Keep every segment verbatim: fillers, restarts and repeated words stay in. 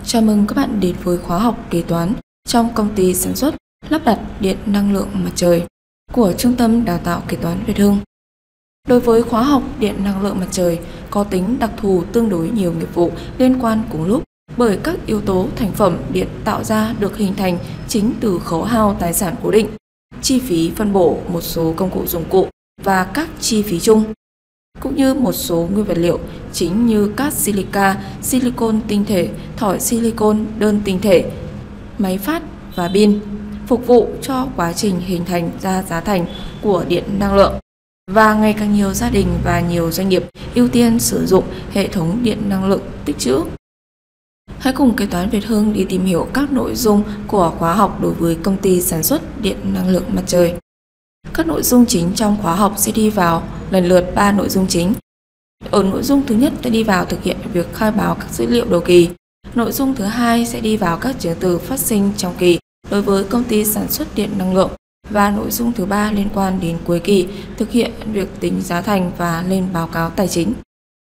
Chào mừng các bạn đến với khóa học kế toán trong công ty sản xuất lắp đặt điện năng lượng mặt trời của Trung tâm Đào tạo Kế toán Việt Hưng. Đối với khóa học điện năng lượng mặt trời có tính đặc thù tương đối nhiều nghiệp vụ liên quan cùng lúc, bởi các yếu tố thành phẩm điện tạo ra được hình thành chính từ khấu hao tài sản cố định, chi phí phân bổ một số công cụ dụng cụ và các chi phí chung, cũng như một số nguyên vật liệu chính như cát silica, silicon tinh thể, thỏi silicon đơn tinh thể, máy phát và pin, phục vụ cho quá trình hình thành ra giá thành của điện năng lượng. Và ngày càng nhiều gia đình và nhiều doanh nghiệp ưu tiên sử dụng hệ thống điện năng lượng tích trữ. Hãy cùng Kế toán Việt Hưng đi tìm hiểu các nội dung của khóa học đối với công ty sản xuất điện năng lượng mặt trời. Các nội dung chính trong khóa học sẽ đi vào lần lượt ba nội dung chính. Ở nội dung thứ nhất sẽ đi vào thực hiện việc khai báo các dữ liệu đầu kỳ. Nội dung thứ hai sẽ đi vào các chứng từ phát sinh trong kỳ đối với công ty sản xuất điện năng lượng. Và nội dung thứ ba liên quan đến cuối kỳ, thực hiện việc tính giá thành và lên báo cáo tài chính.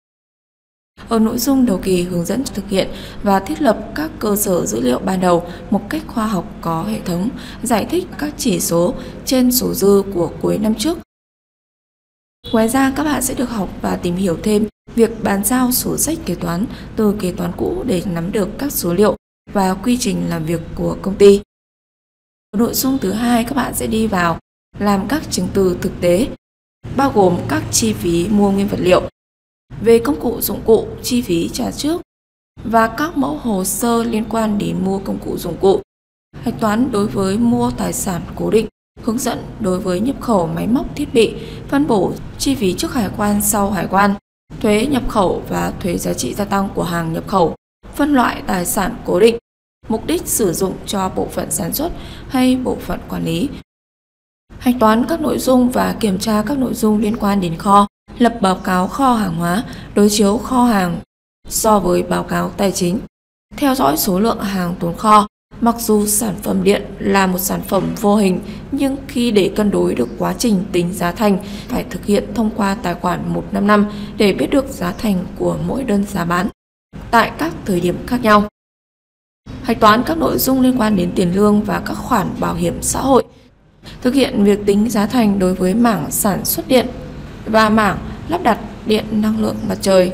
Ở nội dung đầu kỳ hướng dẫn thực hiện và thiết lập các cơ sở dữ liệu ban đầu một cách khoa học có hệ thống, giải thích các chỉ số trên số dư của cuối năm trước. Ngoài ra, các bạn sẽ được học và tìm hiểu thêm việc bàn giao sổ sách kế toán từ kế toán cũ để nắm được các số liệu và quy trình làm việc của công ty. Nội dung thứ hai, các bạn sẽ đi vào làm các chứng từ thực tế, bao gồm các chi phí mua nguyên vật liệu, về công cụ dụng cụ, chi phí trả trước và các mẫu hồ sơ liên quan đến mua công cụ dụng cụ, hạch toán đối với mua tài sản cố định, hướng dẫn đối với nhập khẩu máy móc thiết bị, phân bổ chi phí trước hải quan sau hải quan, thuế nhập khẩu và thuế giá trị gia tăng của hàng nhập khẩu, phân loại tài sản cố định, mục đích sử dụng cho bộ phận sản xuất hay bộ phận quản lý, hạch toán các nội dung và kiểm tra các nội dung liên quan đến kho, lập báo cáo kho hàng hóa, đối chiếu kho hàng so với báo cáo tài chính, theo dõi số lượng hàng tồn kho. Mặc dù sản phẩm điện là một sản phẩm vô hình, nhưng khi để cân đối được quá trình tính giá thành, phải thực hiện thông qua tài khoản một trăm năm mươi lăm để biết được giá thành của mỗi đơn giá bán tại các thời điểm khác nhau. Hạch toán các nội dung liên quan đến tiền lương và các khoản bảo hiểm xã hội. Thực hiện việc tính giá thành đối với mảng sản xuất điện và mảng lắp đặt điện năng lượng mặt trời.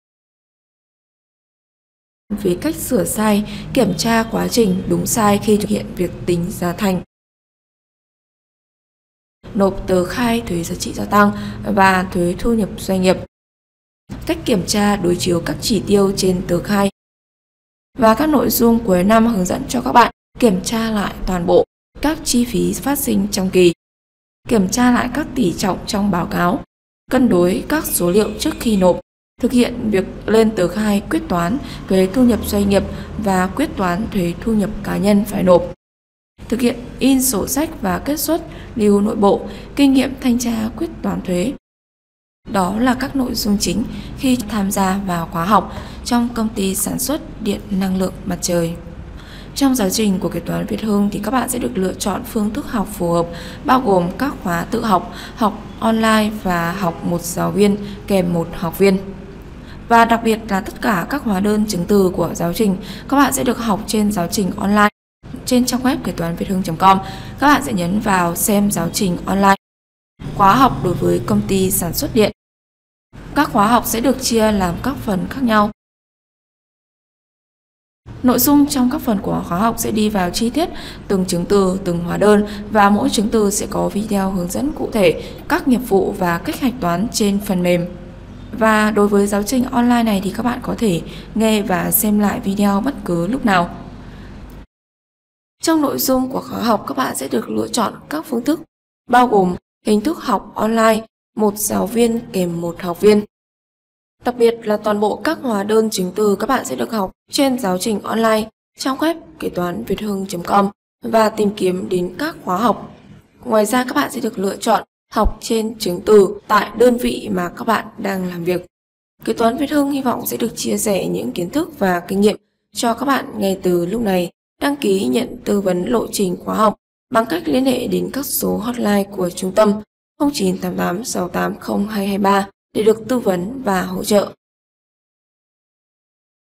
Về cách sửa sai, kiểm tra quá trình đúng sai khi thực hiện việc tính giá thành. Nộp tờ khai thuế giá trị gia tăng và thuế thu nhập doanh nghiệp. Cách kiểm tra đối chiếu các chỉ tiêu trên tờ khai. Và các nội dung cuối năm hướng dẫn cho các bạn kiểm tra lại toàn bộ các chi phí phát sinh trong kỳ, kiểm tra lại các tỷ trọng trong báo cáo, cân đối các số liệu trước khi nộp, thực hiện việc lên tờ khai quyết toán thuế thu nhập doanh nghiệp và quyết toán thuế thu nhập cá nhân phải nộp, thực hiện in sổ sách và kết xuất lưu nội bộ, kinh nghiệm thanh tra quyết toán thuế. Đó là các nội dung chính khi tham gia vào khóa học trong công ty sản xuất điện năng lượng mặt trời. Trong giáo trình của Kế toán Việt Hưng thì các bạn sẽ được lựa chọn phương thức học phù hợp, bao gồm các khóa tự học, học online và học một giáo viên kèm một học viên. Và đặc biệt là tất cả các hóa đơn chứng từ của giáo trình các bạn sẽ được học trên giáo trình online trên trang web kế toán việt hưng chấm com. Các bạn sẽ nhấn vào xem giáo trình online. Khóa học đối với công ty sản xuất điện. Các khóa học sẽ được chia làm các phần khác nhau. Nội dung trong các phần của khóa học sẽ đi vào chi tiết từng chứng từ, từng hóa đơn và mỗi chứng từ sẽ có video hướng dẫn cụ thể các nghiệp vụ và cách hạch toán trên phần mềm. Và đối với giáo trình online này thì các bạn có thể nghe và xem lại video bất cứ lúc nào. Trong nội dung của khóa học các bạn sẽ được lựa chọn các phương thức bao gồm hình thức học online, một giáo viên kèm một học viên. Đặc biệt là toàn bộ các hóa đơn chứng từ các bạn sẽ được học trên giáo trình online, trang web kế toán việt hưng chấm com và tìm kiếm đến các khóa học. Ngoài ra các bạn sẽ được lựa chọn học trên chứng từ tại đơn vị mà các bạn đang làm việc. Kế toán Việt Hưng hy vọng sẽ được chia sẻ những kiến thức và kinh nghiệm cho các bạn ngay từ lúc này. Đăng ký nhận tư vấn lộ trình khóa học bằng cách liên hệ đến các số hotline của trung tâm không chín tám tám sáu tám không hai hai ba để được tư vấn và hỗ trợ.